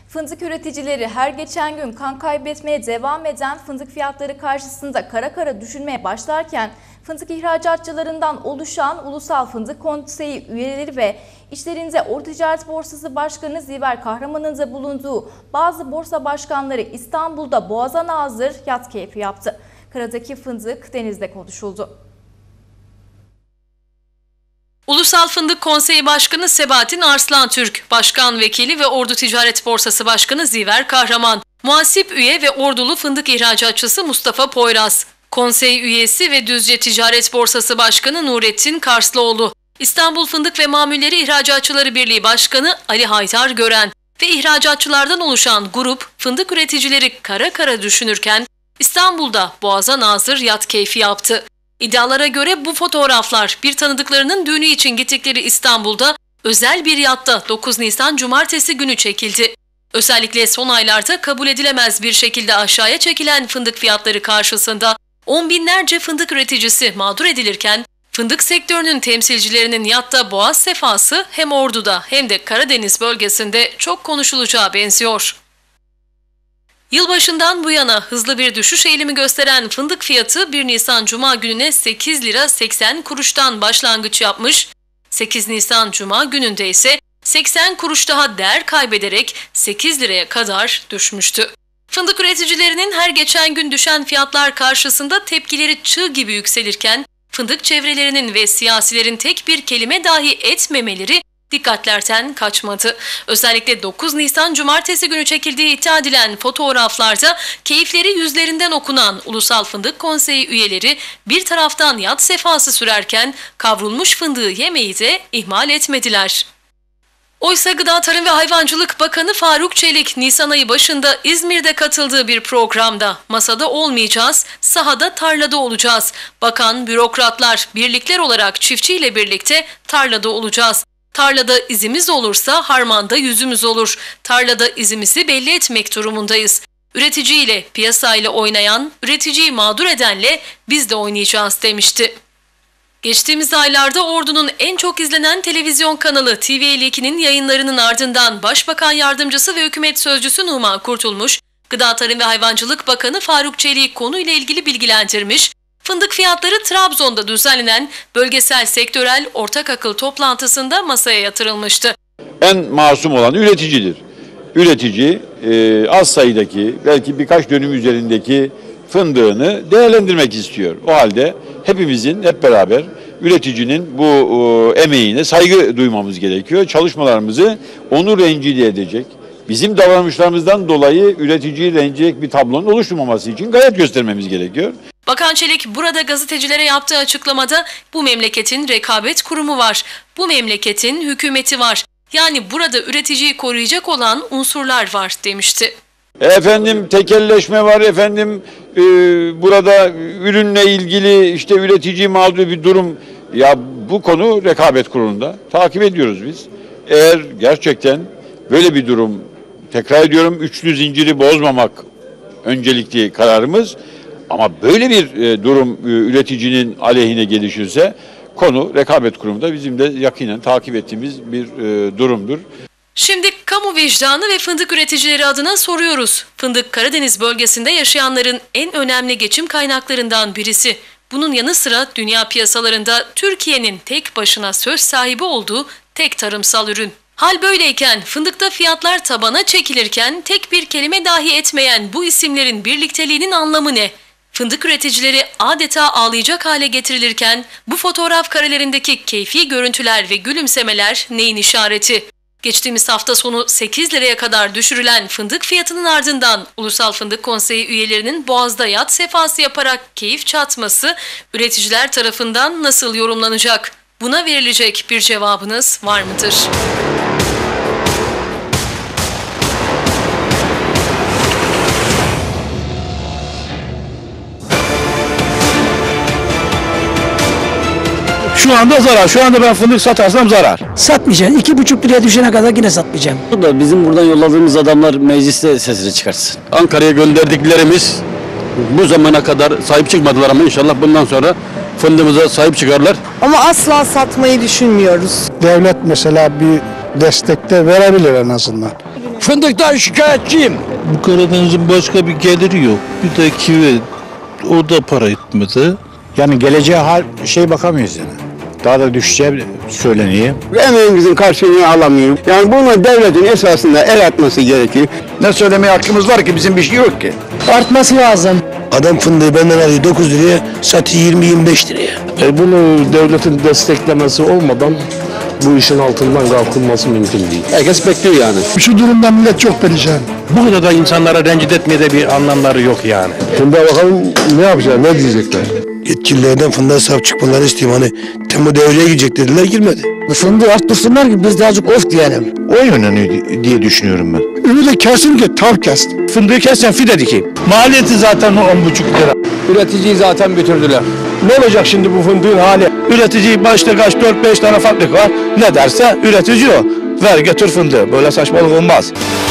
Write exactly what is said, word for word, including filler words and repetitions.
Fındık üreticileri her geçen gün kan kaybetmeye devam eden fındık fiyatları karşısında kara kara düşünmeye başlarken fındık ihracatçılarından oluşan Ulusal Fındık Konseyi üyeleri ve işlerinde Ordu Ticaret Borsası Başkanı Ziver Kahraman'ın da bulunduğu bazı borsa başkanları İstanbul'da boğaza nazır yat keyfi yaptı. Karadaki fındık denizde konuşuldu. Ulusal Fındık Konseyi Başkanı Sebahattin Arslantürk, Başkan Vekili ve Ordu Ticaret Borsası Başkanı Ziver Kahraman, muhasip üye ve Ordulu fındık ihracatçısı Mustafa Poyraz, konsey üyesi ve Düzce Ticaret Borsası Başkanı Nurettin Karslıoğlu, İstanbul Fındık ve Mamulleri İhracatçıları Birliği Başkanı Ali Haydar Gören ve ihracatçılardan oluşan grup fındık üreticileri kara kara düşünürken İstanbul'da boğaza nazır yat keyfi yaptı. İddialara göre bu fotoğraflar bir tanıdıklarının düğünü için gittikleri İstanbul'da özel bir yatta dokuz Nisan Cumartesi günü çekildi. Özellikle son aylarda kabul edilemez bir şekilde aşağıya çekilen fındık fiyatları karşısında on binlerce fındık üreticisi mağdur edilirken fındık sektörünün temsilcilerinin yatta boğaz sefası hem Ordu'da hem de Karadeniz bölgesinde çok konuşulacağı benziyor. Yılbaşından bu yana hızlı bir düşüş eğilimi gösteren fındık fiyatı bir Nisan Cuma gününe sekiz lira seksen kuruştan başlangıç yapmış, sekiz Nisan Cuma gününde ise seksen kuruş daha değer kaybederek sekiz liraya kadar düşmüştü. Fındık üreticilerinin her geçen gün düşen fiyatlar karşısında tepkileri çığ gibi yükselirken fındık çevrelerinin ve siyasilerin tek bir kelime dahi etmemeleri dikkatlerden kaçmadı. Özellikle dokuz Nisan Cumartesi günü çekildiği iddia edilen fotoğraflarda keyifleri yüzlerinden okunan Ulusal Fındık Konseyi üyeleri bir taraftan yat sefası sürerken kavrulmuş fındığı yemeyi de ihmal etmediler. Oysa Gıda Tarım ve Hayvancılık Bakanı Faruk Çelik, Nisan ayı başında İzmir'de katıldığı bir programda masada olmayacağız, sahada tarlada olacağız. Bakan, bürokratlar, birlikler olarak çiftçiyle birlikte tarlada olacağız. Tarlada izimiz olursa harmanda yüzümüz olur. Tarlada izimizi belli etmek durumundayız. Üreticiyle, piyasayla oynayan, üreticiyi mağdur edenle biz de oynayacağız demişti. Geçtiğimiz aylarda Ordu'nun en çok izlenen televizyon kanalı T V elli iki'nin yayınlarının ardından Başbakan Yardımcısı ve Hükümet Sözcüsü Numan Kurtulmuş, Gıda Tarım ve Hayvancılık Bakanı Faruk Çelik'i konuyla ilgili bilgilendirmiş, fındık fiyatları Trabzon'da düzenlenen bölgesel sektörel ortak akıl toplantısında masaya yatırılmıştı. En masum olan üreticidir. Üretici e, az sayıdaki belki birkaç dönüm üzerindeki fındığını değerlendirmek istiyor. O halde hepimizin hep beraber üreticinin bu e, emeğine saygı duymamız gerekiyor. Çalışmalarımızı onu rencide edecek, bizim davranışlarımızdan dolayı üreticiyi rencide edecek bir tablonun oluşturmaması için gayret göstermemiz gerekiyor. Bakan Çelik burada gazetecilere yaptığı açıklamada bu memleketin rekabet kurumu var, bu memleketin hükümeti var. Yani burada üreticiyi koruyacak olan unsurlar var demişti. Efendim tekelleşme var, efendim e, burada ürünle ilgili işte üretici mağdur bir durum. Ya bu konu rekabet kurulunda takip ediyoruz biz. Eğer gerçekten böyle bir durum, tekrar ediyorum, üçlü zinciri bozmamak öncelikli kararımız. Ama böyle bir e, durum e, üreticinin aleyhine gelişirse konu rekabet kurumunda bizim de yakinen takip ettiğimiz bir e, durumdur. Şimdi kamu vicdanı ve fındık üreticileri adına soruyoruz. Fındık Karadeniz bölgesinde yaşayanların en önemli geçim kaynaklarından birisi. Bunun yanı sıra dünya piyasalarında Türkiye'nin tek başına söz sahibi olduğu tek tarımsal ürün. Hal böyleyken fındıkta fiyatlar tabana çekilirken tek bir kelime dahi etmeyen bu isimlerin birlikteliğinin anlamı ne? Fındık üreticileri adeta ağlayacak hale getirilirken bu fotoğraf karelerindeki keyfi görüntüler ve gülümsemeler neyin işareti? Geçtiğimiz hafta sonu sekiz liraya kadar düşürülen fındık fiyatının ardından Ulusal Fındık Konseyi üyelerinin boğazda yat sefası yaparak keyif çatması üreticiler tarafından nasıl yorumlanacak? Buna verilecek bir cevabınız var mıdır? Şu anda zarar. Şu anda ben fındık satarsam zarar. Satmayacaksın. İki buçuk liraya düşene kadar yine satmayacağım. Bizim buradan yolladığımız adamlar mecliste sesini çıkarsın. Ankara'ya gönderdiklerimiz bu zamana kadar sahip çıkmadılar ama inşallah bundan sonra fındığımıza sahip çıkarlar. Ama asla satmayı düşünmüyoruz. Devlet mesela bir destekte verebilir en azından. Fındıktan şikayetçiyim. Bu Karadeniz'in başka bir geliri yok. Bir de kivi, o da para etmedi. Yani geleceğe hal şey bakamıyoruz yani. Daha da düşeceği söyleniyor. Emeğimizin karşılığını alamıyoruz. Yani buna devletin esasında el atması gerekiyor. Ne söylemeye hakkımız var ki, bizim bir şey yok ki. Artması lazım. Adam fındığı benden alıyor dokuz liraya, satıyor yirmi yirmi beş liraya. E bunu devletin desteklemesi olmadan bu işin altından kalkılması mümkün değil. Herkes bekliyor yani. Şu durumdan millet çok perişan. Bu kadar da insanlara rencide etmeye de bir anlamları yok yani. Şimdi bakalım ne yapacaklar, ne diyecekler? Yetkililerden fındığa sahip çıkmalarını istiyorum. Hani Temmuz devreye girecek dediler, girmedi. Fındığı arttırsınlar ki biz de azıcık of diyelim. O yönünü diye düşünüyorum ben. Öyle kesin ki tam kesti. Fındığı kessen fide dikeyim. Maliyeti zaten on buçuk lira. Üreticiyi zaten bitirdiler. Ne olacak şimdi bu fındığın hali? Üretici başta kaç dört beş tane fabrika var. Ne derse üretici o. Ver götür fındığı. Böyle saçmalık olmaz.